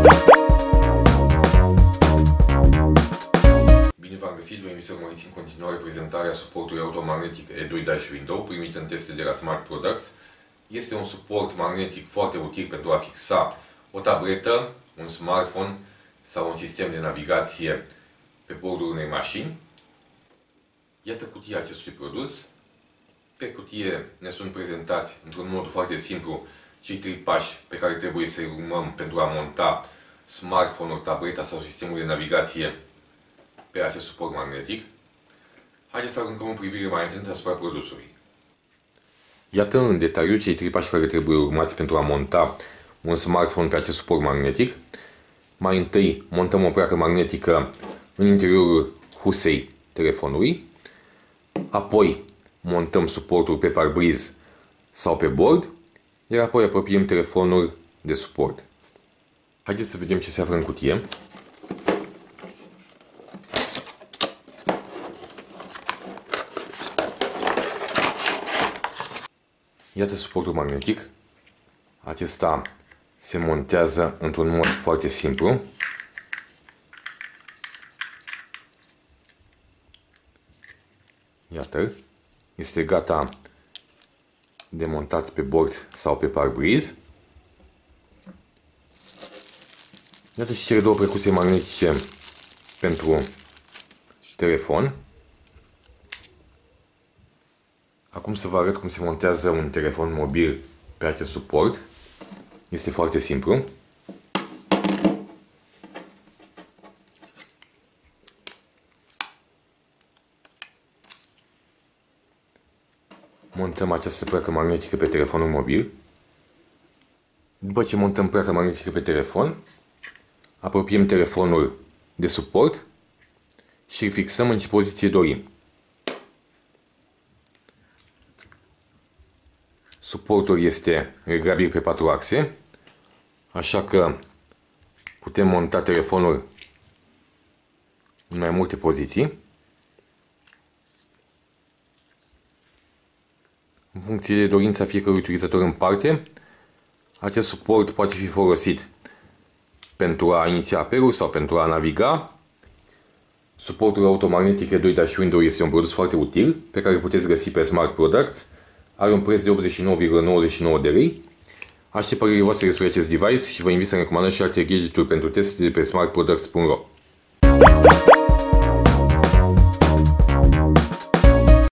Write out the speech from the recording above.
Bine v-am găsit, vă invit să urmăriți în continuare prezentarea suportului automagnetic E2-Window primit în teste de la Smart Products. Este un suport magnetic foarte util pentru a fixa o tabletă, un smartphone sau un sistem de navigație pe bordul unei mașini. Iată cutia acestui produs. Pe cutie ne sunt prezentați într-un mod foarte simplu cei 3 pași pe care trebuie să-i urmăm pentru a monta smartphone-ul, tableta sau sistemul de navigație pe acest suport magnetic. Haideți să aruncăm o privire mai atentă asupra produsului. Iată în detaliu cei 3 pași care trebuie urmați pentru a monta un smartphone pe acest suport magnetic. Mai întâi montăm o placă magnetică în interiorul husei telefonului. Apoi montăm suportul pe parbriz sau pe bord, iar apoi apropiem telefonul de suport. Haideți să vedem ce se află în cutie. Iată suportul magnetic. Acesta se montează într-un mod foarte simplu. Iată, este gata de montat pe bord sau pe parbriz. Iată și cele două precuțe magnetice pentru telefon. Acum să vă arăt cum se montează un telefon mobil pe acest suport. Este foarte simplu. Montăm această placă magnetică pe telefonul mobil. După ce montăm placa magnetică pe telefon, apropiem telefonul de suport și îl fixăm în ce poziție dorim. Suportul este reglabil pe 4 axe, așa că putem monta telefonul în mai multe poziții. În funcție de dorința fiecărui utilizator în parte, acest suport poate fi folosit pentru a iniția apelul sau pentru a naviga. Suportul automagnetic E2-Window este un produs foarte util pe care îl puteți găsi pe Smart Products. Are un preț de 89,99 de lei. Aștept părerile voastre despre acest device și vă invit să recomandăm și alte gadgeturi pentru teste de pe smartproducts.ro.